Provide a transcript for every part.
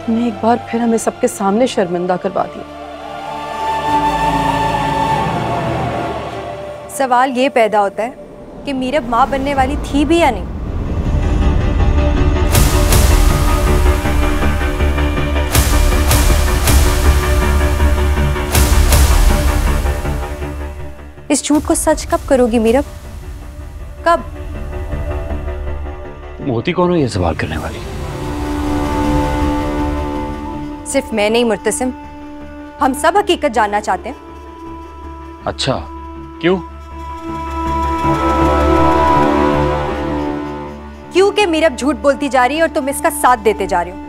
तुमने एक बार फिर हमें सबके सामने शर्मिंदा करवा दिया। सवाल ये पैदा होता है कि मीरब माँ बनने वाली थी भी या नहीं। इस झूठ को सच कब करोगी मीरब? कब? तुम होती कौन हो ये सवाल करने वाली? सिर्फ मैं नहीं मुर्तसिम, हम सब हकीकत जानना चाहते हैं। अच्छा, क्यों? क्योंकि मीरब झूठ बोलती जा रही है और तुम इसका साथ देते जा रहे हो।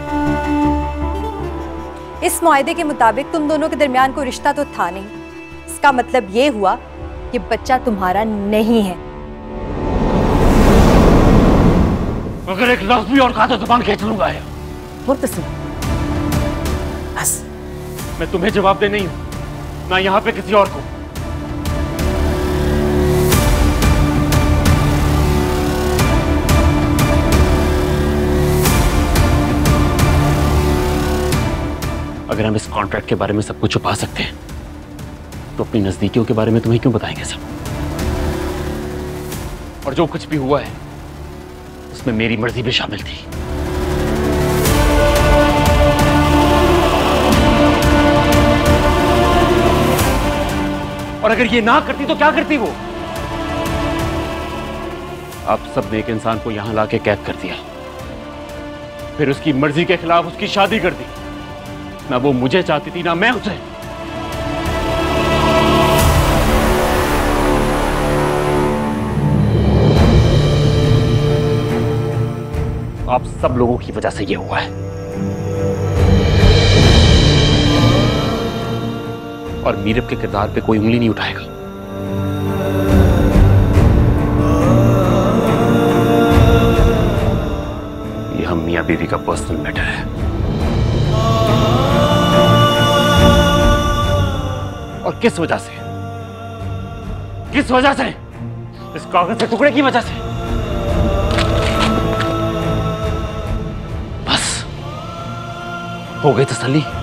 इस मुआहदे के मुताबिक तुम दोनों के दरमियान कोई रिश्ता तो था नहीं। इसका मतलब ये हुआ कि बच्चा तुम्हारा नहीं है। अगर एक लफ्ज भी और कहा तो जुबान खींच लूंगा। मुर्तसिम, बस। मैं तुम्हें जवाब दे नहीं हूं, ना यहां पे किसी और को। अगर हम इस कॉन्ट्रैक्ट के बारे में सब कुछ छुपा सकते हैं तो अपनी नजदीकियों के बारे में तुम्हें क्यों बताएंगे सब? और जो कुछ भी हुआ है उसमें मेरी मर्जी भी शामिल थी। और अगर ये ना करती तो क्या करती वो? आप सब ने एक इंसान को यहां लाके कैद कर दिया, फिर उसकी मर्जी के खिलाफ उसकी शादी कर दी। ना वो मुझे चाहती थी ना मैं उसे। आप सब लोगों की वजह से ये हुआ है। और मीरब के किरदार पे कोई उंगली नहीं उठाएगा। ये हम मियां बीवी का पर्सनल मैटर है। और किस वजह से? किस वजह से? इस कागज के टुकड़े की वजह से। बस हो गई तसल्ली।